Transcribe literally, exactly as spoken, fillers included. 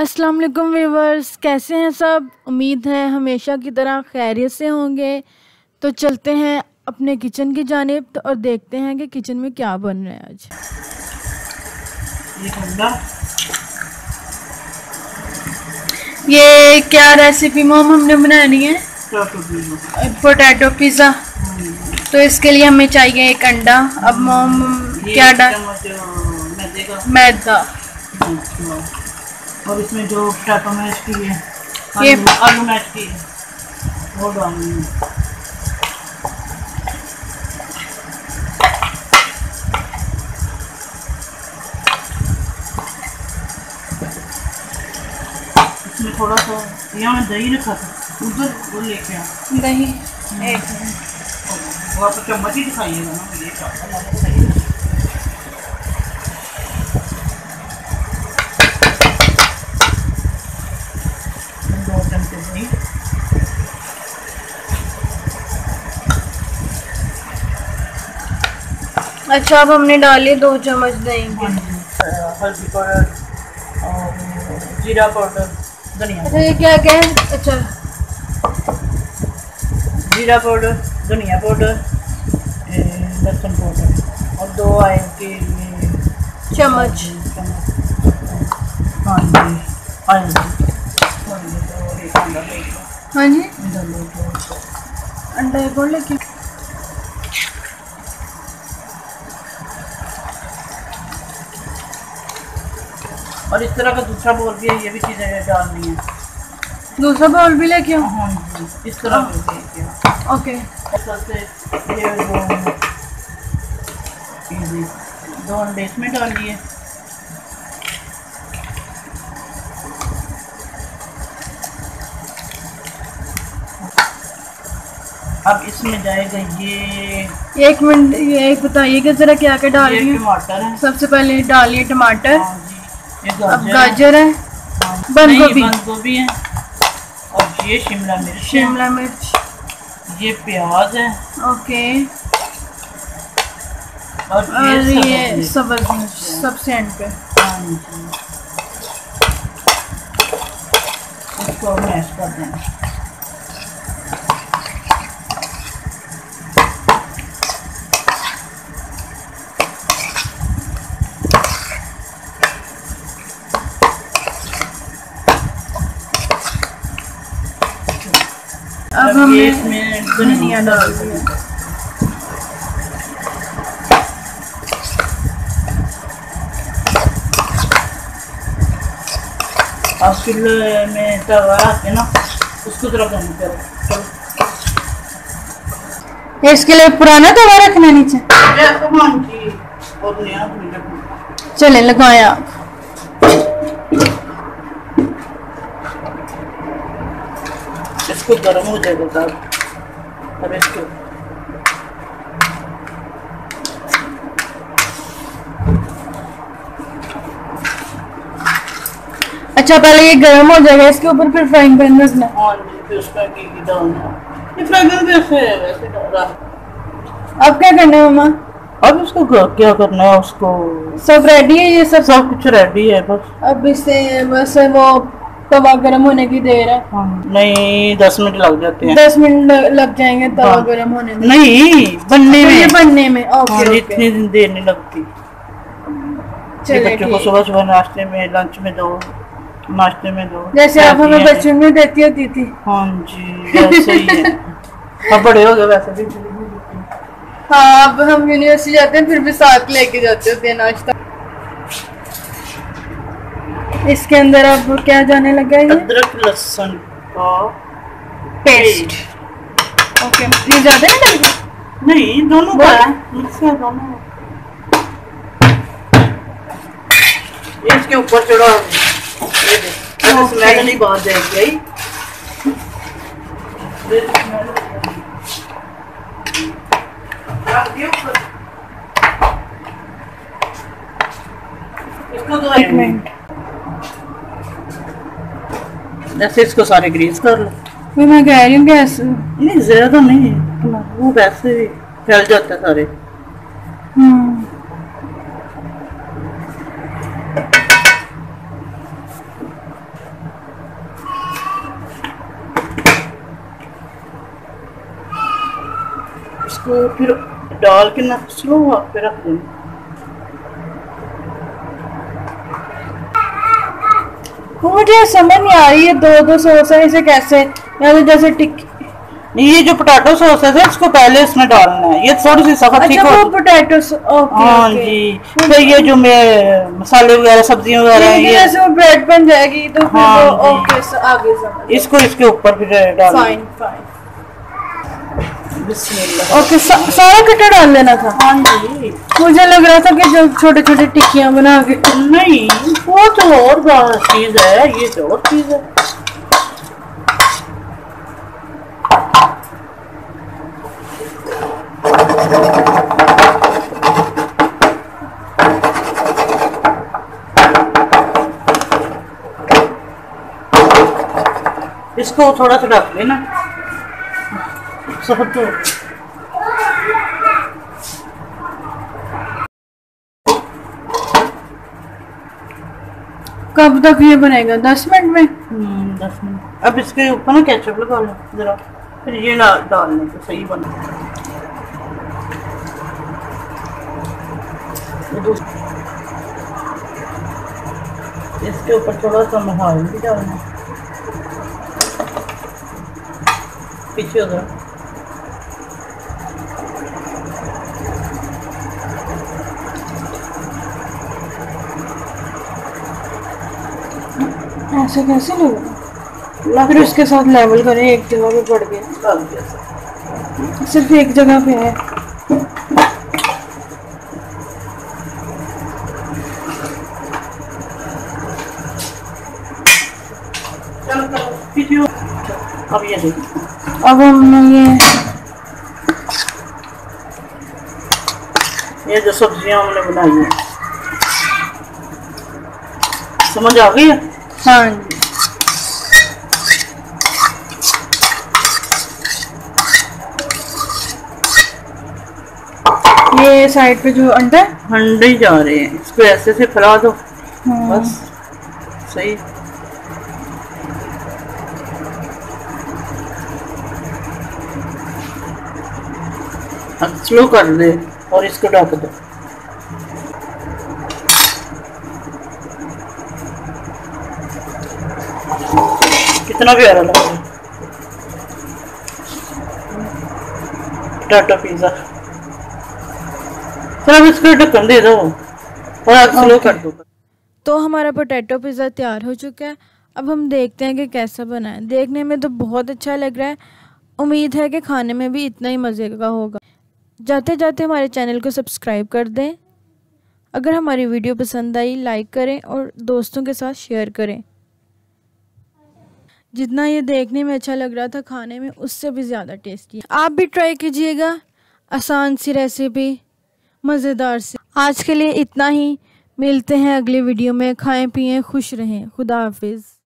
अस्सलाम वालेकुम व्यूवर्स, कैसे हैं सब। उम्मीद है हमेशा की तरह खैरियत से होंगे। तो चलते हैं अपने किचन की जानिब तो और देखते हैं कि किचन में क्या बन रहा है आज। ये क्या रेसिपी मोम हमने बनानी है? Potato pizza. तो इसके लिए हमें चाहिए एक अंडा। अब मोम क्या डाल? मैदा। और इसमें जो पोटैटो मैश की है, ये आलू मैश की है, वो डालनी है। इसमें थोड़ा सा यहाँ मैं दही रखा था, उधर वो लेके आ दही। एक वो आप चम्मच ही दिखाइएगा ना, ये क्या अच्छा, अब हमने डाली दो चम्मच दही के। हल्दी पाउडर और जीरा पाउडर, धनिया। अच्छा, ये क्या क्या है? अच्छा, जीरा पाउडर, धनिया पाउडर, लहसुन पाउडर और दो आए के चम्मच। हाँ जी, आए हाँ जी, अंडा एक और लेके। और इस तरह का दूसरा बोल भी है, ये भी चीज़ें डालनी है। दूसरा बाउल भी लेके आओ। हाँ जी, इस तरह भी लेके आओ। ओके। ऐसा से ये दो ये दो अंडे इसमें डाल दिए। अब इसमें जाएगा ये। एक मिनट, ये बताइए कि जरा क्या क्या डाल रही है। टमाटर है, सबसे पहले डालिए टमाटर। हाँ जी, ये अब गाजर गाजर है, है, बंद गोभी, बंद गोभी है, और ये शिमला मिर्च, शिमला मिर्च, ये प्याज है, ओके, और और ये, ये सब्ज़ मिर्च सबसे एंड पे। हाँ जी, इसको मैश कर देना। अब हमने इसमें धनिया डाल दिया। अब चूल्हे में तवा है ना, उसको जरा गर्म करो। इसके लिए पुराना तवा रखना नीचे। और नया भी रखना। चले लगाया आप। इसको गर्म हो जाएगा तब अब इसको अच्छा, पहले ये गर्म हो जाएगा, इसके ऊपर फिर फ्राइंग पैन रखना। हाँ जी, फिर उसका घी डालना। ये फ्राई पैन वैसे वैसे डाला। अब क्या करना है मम्मा? अब उसको क्या करना है, उसको सब रेडी है, ये सब सब कुछ रेडी है। बस अब इसे बस वो तवा गर्म होने की देर है। हाँ, नहीं दस मिनट लग जाते हैं। दस मिनट लग जाएंगे तवा हाँ। गर्म होने में। नहीं, बनने में, बनने में। ओके, हाँ, ओके। इतनी देर नहीं लगती। बच्चों को सुबह सुबह नाश्ते में, लंच में दो, नाश्ते में दो, जैसे आप हमें बचपन में देती होती थी। हाँ जी, वैसे ही है। अब बड़े हो गए वैसे भी। हाँ, अब हम यूनिवर्सिटी जाते हैं फिर भी साथ लेके जाते होते हैं नाश्ता। इसके अंदर अब क्या जाने लगा है? अदरक लहसुन का पेस्ट। ओके, ये ज्यादा नहीं लगता? नहीं, दोनों का है, मिक्स है दोनों। इसके ऊपर चढ़ा, ये देखो, स्मेल नहीं बाहर जाएगी। इसको दो एक मिनट, ऐसे इसको सारे ग्रीस कर लो। तो मैं कह रही हूँ गैस नहीं ज्यादा नहीं, वो वैसे ही फैल जाता है सारे। इसको फिर डाल के ना स्लो पे रख देना। मुझे समझ नहीं आ रही है दो दो सॉस है इसे कैसे, या तो जैसे टिक्की। ये जो पोटैटो सॉस है इसको पहले इसमें डालना है, ये थोड़ी सी सख्त ठीक अच्छा, हो। वो पोटैटो ओके हाँ ओके जी। फिर ये जो मैं मसाले वगैरह सब्जियां वगैरह हैं ये जैसे वो ब्रेड बन जाएगी तो फिर हाँ वो ओके आगे समझ। इसको इसके ऊपर फिर डाल। Fine fine. बिस्मिल्लाह। ओके सा, सारा कट्टा डाल लेना था। हाँ जी। मुझे लग रहा था कि जो छोटे छोटे टिक्कियां बना के। नहीं वो तो और चीज है, ये तो और चीज है। इसको थोड़ा सा ढक लेना सब तो। कब तक ये बनेगा? दस मिनट में? हम्म दस मिनट। अब इसके ऊपर ना केचप लगा लो जरा, फिर ये डालने तो सही बना। इसके ऊपर थोड़ा सा महाल भी डालना, पीछे हो जरा। ऐसे कैसे लगा? फिर उसके साथ लेवल करें, एक जगह पे पड़ गया, सिर्फ एक जगह पे है। अब ये देखो, अब हमने ये ये जो सब्जियां हमने बनाई है समझ आ गई है? हाँ जी। ये साइड पे जो अंडे अंडे ही जा रहे हैं, इसको ऐसे से फैला दो बस सही। अब स्लो कर दे और इसको ढक दो। कितना प्यारा लग रहा है पोटैटो पिज़्ज़ा। फिर अब इसको ढक्कन दे दो और आग स्लो कर दो। तो हमारा पोटैटो पिज़्ज़ा तैयार हो चुका है। अब हम देखते हैं कि कैसा बना है। देखने में तो बहुत अच्छा लग रहा है, उम्मीद है कि खाने में भी इतना ही मज़े का होगा। जाते जाते हमारे चैनल को सब्सक्राइब कर दें। अगर हमारी वीडियो पसंद आई लाइक करें और दोस्तों के साथ शेयर करें। जितना ये देखने में अच्छा लग रहा था खाने में उससे भी ज़्यादा टेस्टी है। आप भी ट्राई कीजिएगा, आसान सी रेसिपी, मज़ेदार सी। आज के लिए इतना ही, मिलते हैं अगली वीडियो में। खाएं पिएं खुश रहें। खुदा हाफिज़।